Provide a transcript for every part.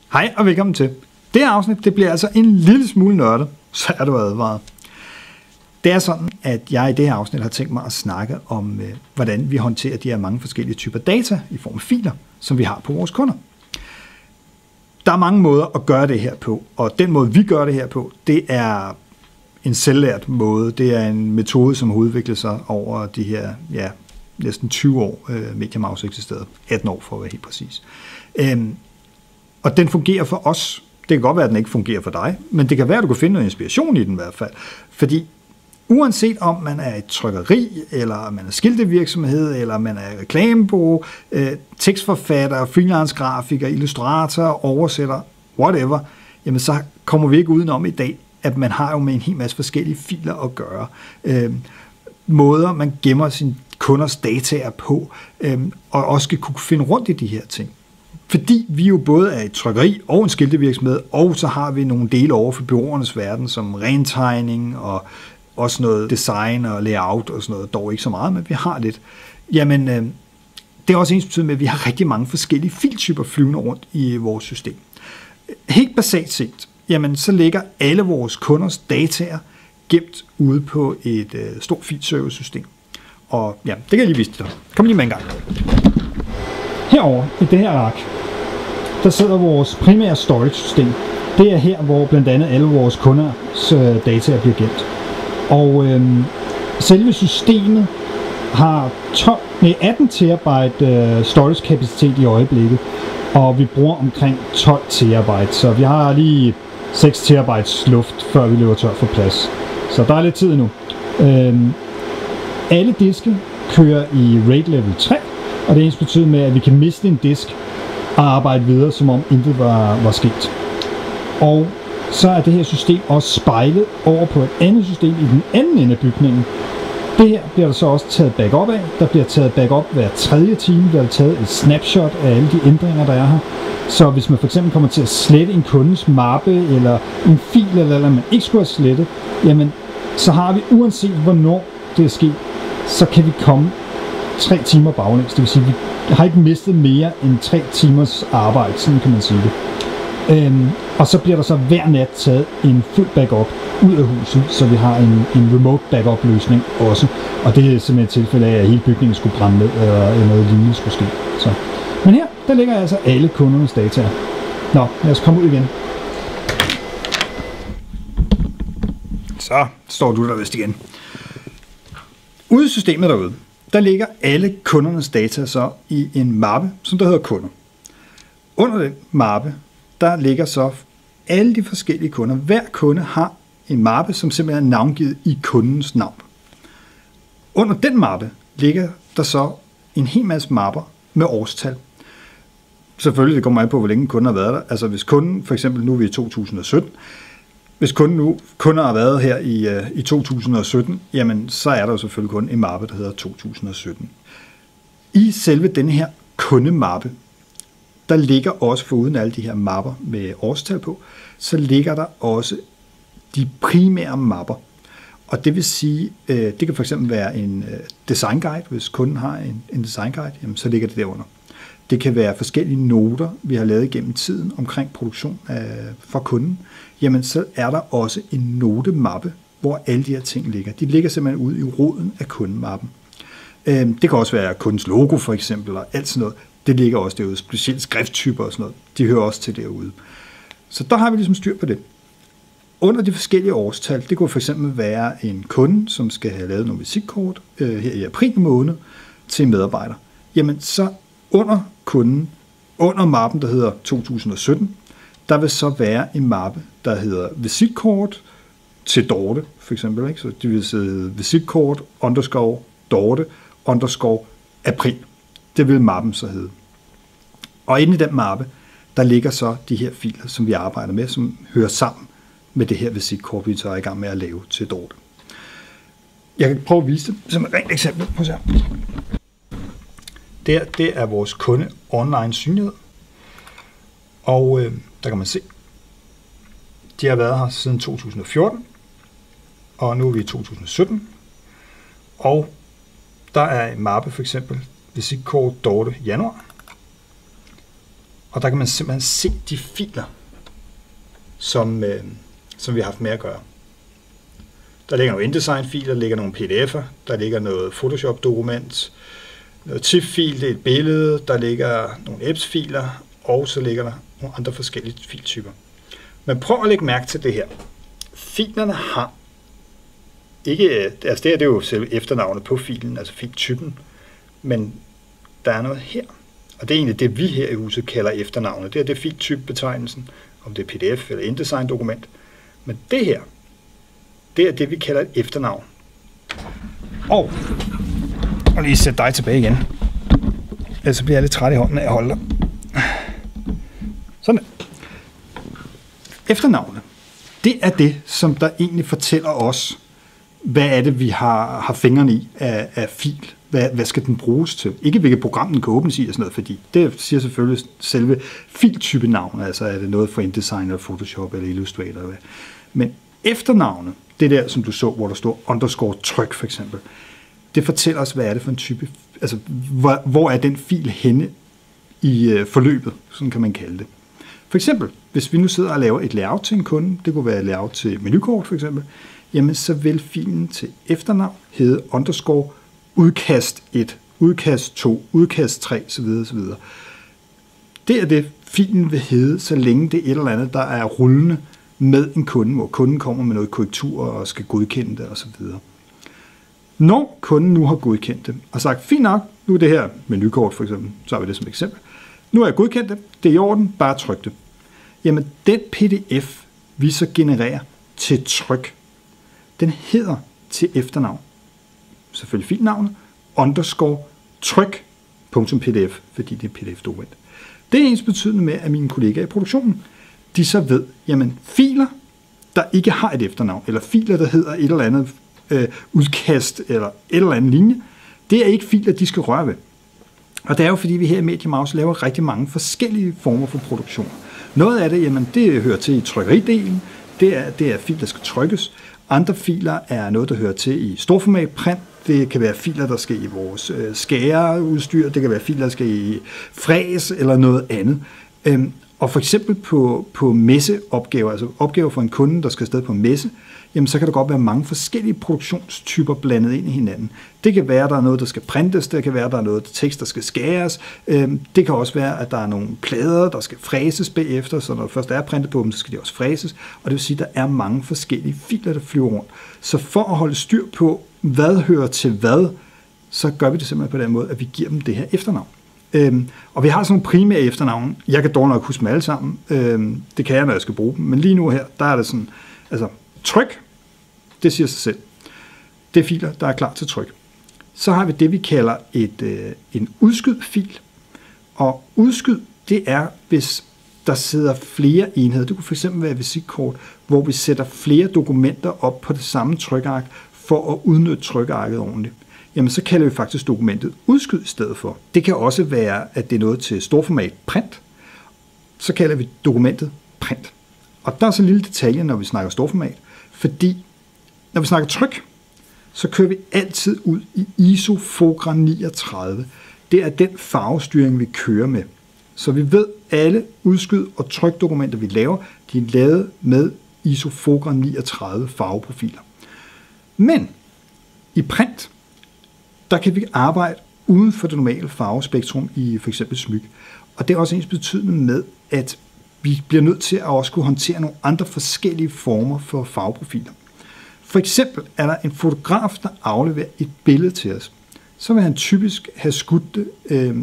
Hej og velkommen til. Det her afsnit det bliver altså en lille smule nørdet, så er du advaret. Det er sådan, at jeg i det her afsnit har tænkt mig at snakke om, hvordan vi håndterer de her mange forskellige typer data i form af filer, som vi har på vores kunder. Der er mange måder at gøre det her på, og den måde, vi gør det her på, det er en selvlært måde. Det er en metode, som har udviklet sig over de her næsten 20 år, MediaMouse eksisterede. 18 år for at være helt præcis. Og den fungerer for os. Det kan godt være, at den ikke fungerer for dig, men det kan være, at du kan finde noget inspiration i den i hvert fald. Fordi uanset om man er et trykkeri, eller man er skiltevirksomhed, eller man er reklamebureau, tekstforfatter, freelance-grafiker, illustrator, oversætter, whatever, jamen så kommer vi ikke udenom i dag, at man har jo med en hel masse forskellige filer at gøre. Måder, man gemmer sine kunders dataer på, og også skal kunne finde rundt i de her ting. Fordi vi jo både er et trykkeri og en skiltevirksomhed, og så har vi nogle dele over for bureauernes verden, som rentegning og også noget design og layout og sådan noget, dog ikke så meget, men vi har lidt. Jamen, det er også ensbetydende med, at vi har rigtig mange forskellige filtyper flyvende rundt i vores system. Helt basalt set, jamen, så ligger alle vores kunders dataer gemt ude på et stort filservice-system. Og ja, det kan jeg lige vise dig. Kom lige med en gang. Herovre i det her ark, der sidder vores primære storage-system. Det er her, hvor blandt andet alle vores kunders data bliver gemt. Og selve systemet har 18 terabyte storage-kapacitet i øjeblikket, og vi bruger omkring 12 terabyte, så vi har lige 6 terabytes luft, før vi løber tør for plads. Så der er lidt tid nu. Alle diske kører i RAID level 3, og det betyder med, at vi kan miste en disk og arbejde videre, som om intet var sket. Og så er det her system også spejlet over på et andet system i den anden ende af bygningen. Det her bliver der så også taget backup af. Der bliver taget backup hver 3. time, bliver der taget et snapshot af alle de ændringer, der er her. Så hvis man for eksempel kommer til at slette en kundes mappe, eller en fil, eller man ikke skulle have slettet, jamen, så har vi uanset hvornår det er sket, så kan vi komme 3 timer baglæns. Det vil sige, at vi har ikke mistet mere end 3 timers arbejde, sådan kan man sige det. Og så bliver der så hver nat taget en fuld backup ud af huset, så vi har en remote backup løsning også. Og det er simpelthen et tilfælde af, at hele bygningen skulle brænde ned, eller noget lignende skulle ske. Så. Men her, der ligger altså alle kundernes data. Nå, lad os komme ud igen. Så står du der vist igen. Ude i systemet derude, der ligger alle kundernes data så i en mappe, som der hedder kunder. Under den mappe, der ligger så alle de forskellige kunder. Hver kunde har en mappe, som simpelthen er navngivet i kundens navn. Under den mappe ligger der så en hel masse mapper med årstal. Selvfølgelig, det kommer an på, hvor længe kunden har været der. Altså hvis kunden, for eksempel nu er vi i 2017, hvis kunden har været her i 2017, jamen så er der jo selvfølgelig kun en mappe, der hedder 2017. I selve denne her kundemappe, der ligger også, foruden alle de her mapper med årstal på, så ligger der også de primære mapper. Og det vil sige, det kan for eksempel være en design guide. Hvis kunden har en design guide, jamen, så ligger det derunder. Det kan være forskellige noter, vi har lavet gennem tiden omkring produktion for kunden. Jamen, så er der også en notemappe, hvor alle de her ting ligger. De ligger simpelthen ude i roden af kundemappen. Det kan også være kundens logo for eksempel, og alt sådan noget. Det ligger også derude. Specielt skrifttyper og sådan noget. De hører også til derude. Så der har vi ligesom styr på det. Under de forskellige årstal, det kunne for eksempel være en kunde, som skal have lavet nogle visitkort her i april måned til en medarbejder. Jamen, så under kunden, under mappen, der hedder 2017, der vil så være en mappe, der hedder visitkort til Dorte, for eksempel. Ikke? Så det vil sige visitkort _ Dorte _ april. Det vil mappen så hedde. Og inde i den mappe, der ligger så de her filer, som vi arbejder med, som hører sammen med det her visitkort, vi så er i gang med at lave til Dorte. Jeg kan prøve at vise det som et rent eksempel. Prøv at se. Det er vores kunde online synlighed. Og der kan man se, de har været her siden 2014, og nu er vi i 2017. Og der er en mappe for eksempel, visitkort Dorte januar. Og der kan man simpelthen se de filer, som vi har haft med at gøre. Der ligger nogle InDesign-filer, der ligger nogle PDF'er, der ligger noget Photoshop-dokument, noget TIFF-fil, det er et billede, der ligger nogle EBS-filer, og så ligger der nogle andre forskellige filtyper. Men prøv at lægge mærke til det her. Filerne har ikke, altså det er jo selve efternavnet på filen, altså filtypen, men der er noget her. Og det er egentlig det, vi her i huset kalder efternavnet. Det er filtypebetegnelsen, om det er PDF eller InDesign-dokument. Men det her, det er det, vi kalder et efternavn. Og lige sætte dig tilbage igen. Ellers bliver jeg lidt træt i hånden af at holde dig. Sådan. Efternavnet, det er det, som der egentlig fortæller os, hvad er det, vi har fingrene i af fil. Hvad skal den bruges til? Ikke hvilket program den kan åbnes i og sådan noget, fordi det siger selvfølgelig selve filtypenavnet, altså er det noget for InDesign eller Photoshop eller Illustrator eller hvad. Men efternavnet, det der, som du så, hvor der står underscore tryk for eksempel, det fortæller os, hvad er det for en type, altså hvor er den fil henne i forløbet, sådan kan man kalde det. For eksempel, hvis vi nu sidder og laver et layout til en kunde, det kunne være et layout til menukort for eksempel, jamen så vil filen til efternavn hedde underscore udkast 1, udkast 2, udkast 3, så videre, så videre. Det er det, filen vil hedde, så længe det er et eller andet, der er rullende med en kunde, hvor kunden kommer med noget korrektur og skal godkende det osv. Når kunden nu har godkendt det og sagt, fint nok, nu er det her menukort for eksempel, så har vi det som eksempel. Nu har jeg godkendt det, det er i orden, bare tryk det. Jamen den pdf, vi så genererer til tryk, den hedder til efternavn, selvfølgelig filnavnet, underscore tryk.pdf, fordi det er pdf-dokument. Det er ens betydende med, at mine kollegaer i produktionen, de så ved, jamen filer, der ikke har et efternavn, eller filer, der hedder et eller andet udkast, eller et eller andet linje, det er ikke filer, de skal røre ved. Og det er jo, fordi vi her i MediaMouse laver rigtig mange forskellige former for produktion. Noget af det, jamen, det hører til i trykkeridelen, det er filer, der skal trykkes. Andre filer er noget, der hører til i storformat print. Det kan være filer, der skal i vores skæreudstyr. Det kan være filer, der skal i fræs eller noget andet. Og for eksempel på messeopgaver, altså opgaver for en kunde, der skal afsted på en messe, jamen så kan der godt være mange forskellige produktionstyper blandet ind i hinanden. Det kan være, at der er noget, der skal printes, det kan være, at der er noget tekst, der skal skæres. Det kan også være, at der er nogle plader, der skal fræses bagefter, så når det først er printet på dem, så skal de også fræses. Og det vil sige, at der er mange forskellige filer, der flyver rundt. Så for at holde styr på, hvad hører til hvad, så gør vi det simpelthen på den måde, at vi giver dem det her efternavn. Og vi har sådan nogle primære efternavne. Jeg kan dårligt nok huske dem alle sammen. Det kan jeg, når jeg skal bruge dem. Men lige nu her, der er det sådan, altså tryk, det siger sig selv. Det er filer, der er klar til tryk. Så har vi det, vi kalder en udskyd-fil. Og udskyd, det er, hvis der sidder flere enheder. Det kunne fx være et visitkort, hvor vi sætter flere dokumenter op på det samme trykark, for at udnytte trykarket ordentligt. Jamen så kalder vi faktisk dokumentet udskyd i stedet for. Det kan også være, at det er noget til storformat print. Så kalder vi dokumentet print. Og der er så en lille detalje, når vi snakker storformat, fordi når vi snakker tryk, så kører vi altid ud i ISO Fogra 39. Det er den farvestyring, vi kører med. Så vi ved, at alle udskyd- og trykdokumenter, vi laver, de er lavet med ISO Fogra 39 farveprofiler. Men i print, der kan vi arbejde uden for det normale farvespektrum i f.eks. smyk. Og det er også ens betydende med, at vi bliver nødt til at også kunne håndtere nogle andre forskellige former for farveprofiler. For eksempel er der en fotograf, der afleverer et billede til os. Så vil han typisk have skudt det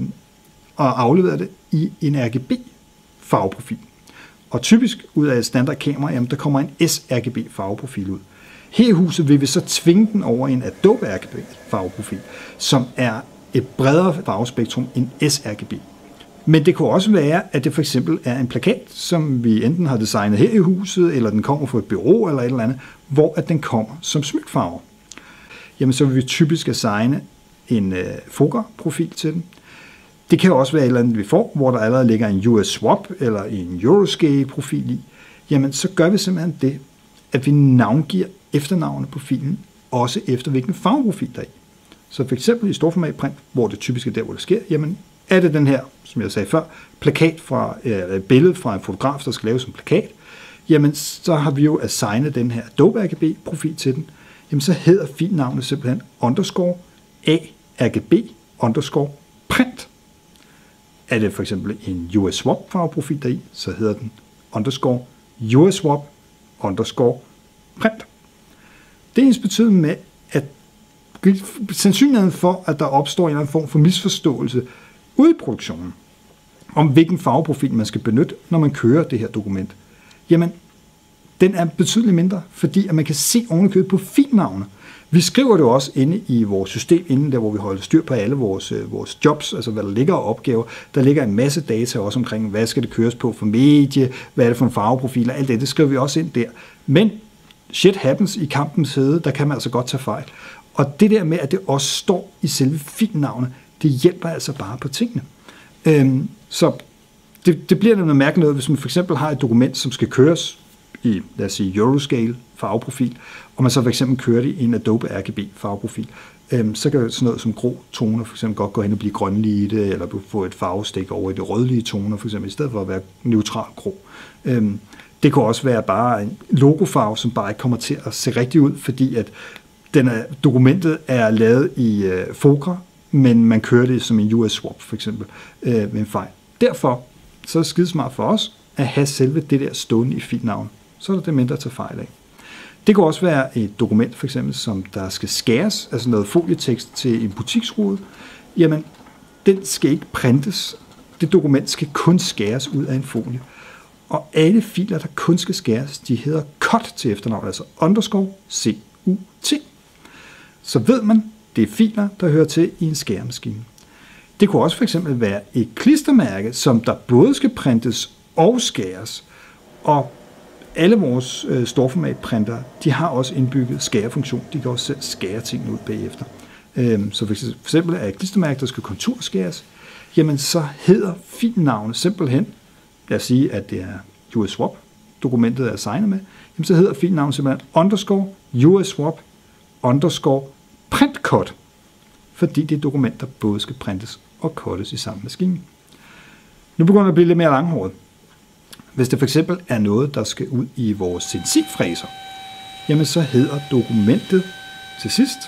og afleveret det i en RGB-farveprofil. Og typisk ud af et standardkamera, jamen, der kommer en sRGB-farveprofil ud. Her i huset vil vi så tvinge den over i en Adobe RGB-farveprofil, som er et bredere farvespektrum end sRGB. Men det kunne også være, at det for eksempel er en plakat, som vi enten har designet her i huset, eller den kommer fra et bureau eller et eller andet, hvor at den kommer som smykfarver. Jamen så vil vi typisk assigne en Fogra-profil til den. Det kan også være et eller andet, vi får, hvor der allerede ligger en US Swap eller en Euroscale-profil i. Jamen så gør vi simpelthen det, at vi navngiver efternavnet på filen, også efter hvilken farveprofil der er i. Så for eksempel i storformat print, hvor det typisk er der, hvor det sker, jamen Er det den her, som jeg sagde før, plakat fra, et billede fra en fotograf, der skal laves som plakat, jamen så har vi jo assignet den her Adobe RGB-profil til den. Jamen så hedder filnavnet simpelthen _ARGB_print. Er det for eksempel en USWap farveprofil deri, så hedder den _USWap_print. Det er ensbetydende med, at sandsynligheden for, at der opstår en eller anden form for misforståelse ude i produktionen, om hvilken farveprofil man skal benytte, når man kører det her dokument, jamen, den er betydeligt mindre, fordi at man kan se ovenikøbet på filnavne. Vi skriver det også inde i vores system, inden der, hvor vi holder styr på alle vores jobs, altså hvad der ligger af opgaver. Der ligger en masse data også omkring, hvad skal det køres på for medie, hvad er det for en farveprofil, og alt det skriver vi også ind der. Men shit happens i kampens hede, der kan man altså godt tage fejl. Og det der med, at det også står i selve filnavnet, det hjælper altså bare på tingene. Så det bliver noget mærkeligt noget, hvis man for eksempel har et dokument, som skal køres i, lad os sige, Euroscale farveprofil, og man så for eksempel kører det i en Adobe RGB farveprofil, så kan sådan noget som grå toner for eksempel godt gå hen og blive grønlige i det, eller få et farvestik over i det rødlige toner, for eksempel, i stedet for at være neutral grå. Det kan også være bare en logofarve, som bare ikke kommer til at se rigtig ud, fordi at dokumentet er lavet i Fogra, men man kører det som en USWap for eksempel med en fejl. Derfor så er det skidesmart for os at have selve det der stående i filnavn. Så er det mindre at tage fejl af. Det kan også være et dokument, for eksempel, som der skal skæres, altså noget folietekst til en butiksrude. Jamen, den skal ikke printes. Det dokument skal kun skæres ud af en folie. Og alle filer, der kun skal skæres, de hedder cut til efternavn, altså _CUT. Så ved man, det er filer, der hører til i en skæremaskine. Det kunne også for eksempel være et klistermærke, som der både skal printes og skæres. Og alle vores storformatprinter, de har også indbygget skærefunktion. De kan også selv skære tingene ud bagefter. Så for eksempel er et klistermærke, der skal konturskæres, jamen så hedder filnavnet simpelthen, lad os sige, at det er USWap, dokumentet er signet med, jamen så hedder filnavnet simpelthen _USWap_printcut, fordi det er et dokument, der både skal printes og cuttes i samme maskine. Nu begynder det at blive lidt mere langhåret. Hvis det for eksempel er noget, der skal ud i vores CNC-fræser, jamen så hedder dokumentet til sidst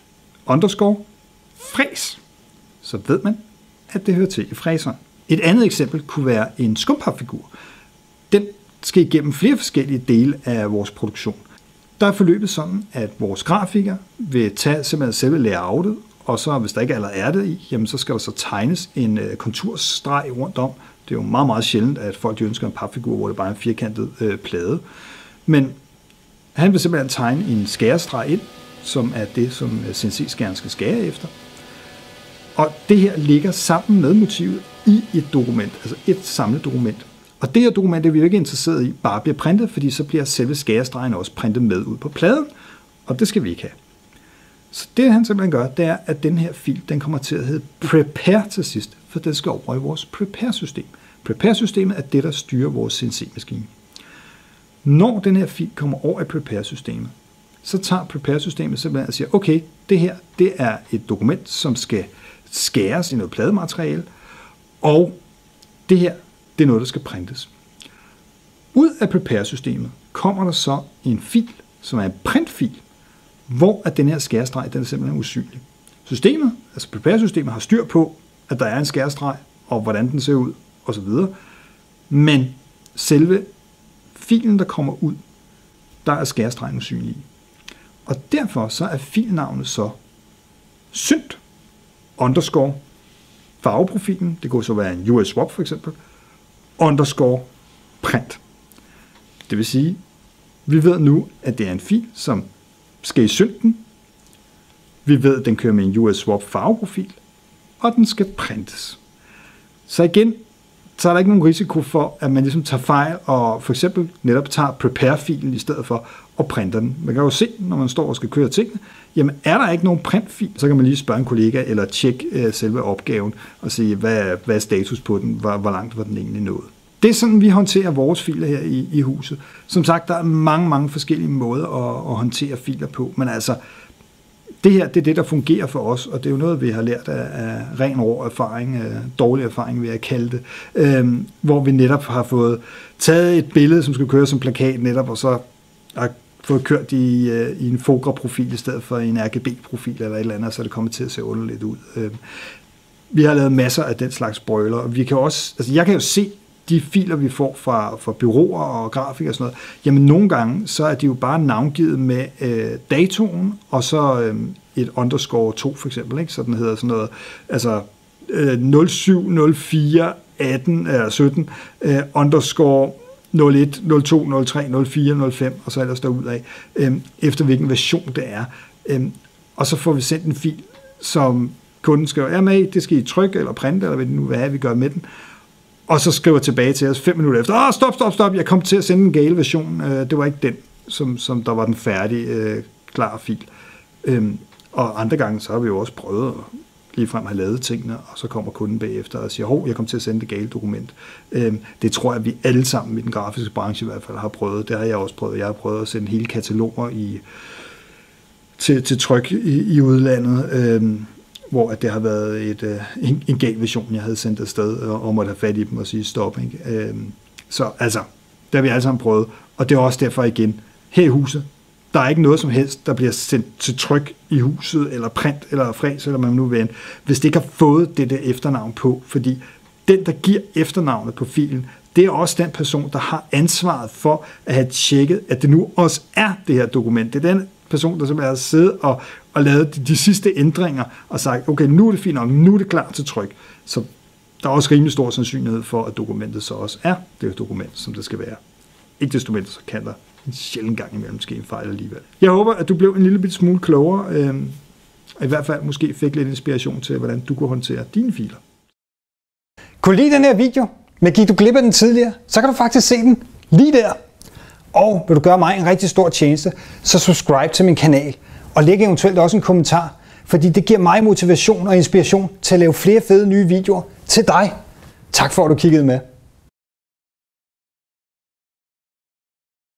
_fræs. Så ved man, at det hører til i fræseren. Et andet eksempel kunne være en skumpapfigur. Den skal igennem flere forskellige dele af vores produktion. Der er forløbet sådan, at vores grafiker vil tage simpelthen selve layoutet, og så hvis der ikke allerede er det i, jamen så skal der så tegnes en konturstreg rundt om. Det er jo meget, meget sjældent, at folk ønsker en papfigur, hvor det bare er en firkantet plade. Men han vil simpelthen tegne en skærestreg ind, som er det, som CNC-skæren skal skære efter. Og det her ligger sammen med motivet i et dokument, altså et samlet dokument. Og det her dokument er vi jo ikke interesseret i, bare bliver printet, fordi så bliver selve skærestregen også printet med ud på pladen, og det skal vi ikke have. Så det han simpelthen gør, det er, at den her fil, den kommer til at hedde prepare til sidst, for den skal over i vores prepare-system. Prepare-systemet er det, der styrer vores CNC-maskine. Når den her fil kommer over i prepare-systemet, så tager prepare-systemet simpelthen og siger, okay, det her, det er et dokument, som skal skæres i noget plademateriale, og det her, det er noget, der skal printes. Ud af prepare-systemet kommer der så en fil, som er en printfil, hvor at den her skærestreg, den er simpelthen usynlig. Systemet, altså prepare-systemet, har styr på, at der er en skærestreg, og hvordan den ser ud, osv. Men selve filen, der kommer ud, der er skærestregen usynlig. Og derfor så er filnavnet så synt _ farveprofilen, det kunne så være en USWap for eksempel, _print. Det vil sige, vi ved nu, at det er en fil, som skal i synten. Vi ved, at den kører med en USWap farveprofil, og den skal printes. Så igen, så er der ikke nogen risiko for, at man ligesom tager fejl og for eksempel netop tager prepare-filen i stedet for og printer den. Man kan jo se, når man står og skal køre tingene, jamen er der ikke nogen printfil, så kan man lige spørge en kollega eller tjekke selve opgaven og sige, hvad er status på den, hvor langt var den egentlig nået. Det er sådan, vi håndterer vores filer her i huset. Som sagt, der er mange forskellige måder at håndtere filer på, men altså, det her, det er det, der fungerer for os, og det er jo noget, vi har lært af ren rå erfaring, dårlig erfaring, vil jeg kalde det, hvor vi netop har fået taget et billede, som skal køre som plakat netop, og så har fået kørt i en Fogra-profil i stedet for en RGB-profil eller et eller andet, så er det kommet til at se underligt ud. Vi har lavet masser af den slags brøler, og vi kan også, altså jeg kan jo se de filer, vi får fra bureauer og grafikere og sådan noget, jamen nogle gange, så er de jo bare navngivet med datoen, og så et underscore 2 for eksempel, ikke? Så den hedder sådan noget, altså 07, 04, 18, 17, underscore 01, 02, 03, 04, 05, og så ellers derudad, efter hvilken version det er. Og så får vi sendt en fil, som kunden skriver, ja med, det skal I trykke eller printe, eller hvad det nu vil have, vi gør med den. Og så skriver tilbage til os 5 minutter efter, stop, jeg kom til at sende en gale version. Det var ikke den, som der var den færdige, klare fil. Og andre gange, så har vi jo også prøvet at ligefrem have lavet tingene, og så kommer kunden bagefter og siger, jeg kom til at sende det gale dokument. Det tror jeg, vi alle sammen i den grafiske branche i hvert fald har prøvet. Det har jeg også prøvet. Jeg har prøvet at sende hele kataloger til tryk i udlandet, hvor det har været en gal version, jeg havde sendt afsted, og måtte have fat i dem og sige stop. Ikke? Så altså, det har vi alle sammen prøvet, og det er også derfor igen, her i huset, der er ikke noget som helst, der bliver sendt til tryk i huset, eller print, eller fræs, eller hvad man nu vil, hvis det ikke har fået det der efternavn på, fordi den, der giver efternavnet på filen, det er også den person, der har ansvaret for at have tjekket, at det nu også er det her dokument. Det er den person, der simpelthen har siddet og lavet de sidste ændringer, og sagt, okay, nu er det fint nok, nu er det klar til tryk. Så der er også rimelig stor sandsynlighed for, at dokumentet så også er det dokument, som det skal være. Ikke desto mindre, så kan der en sjældent gang imellem ske en fejl alligevel. Jeg håber, at du blev en lille smule klogere, i hvert fald måske fik lidt inspiration til, hvordan du kunne håndtere dine filer. Kunne du lide den her video, men gik du glip af den tidligere, så kan du faktisk se den lige der. Og vil du gøre mig en rigtig stor tjeneste, så subscribe til min kanal, og læg eventuelt også en kommentar, fordi det giver mig motivation og inspiration til at lave flere fede nye videoer til dig. Tak for, at du kiggede med.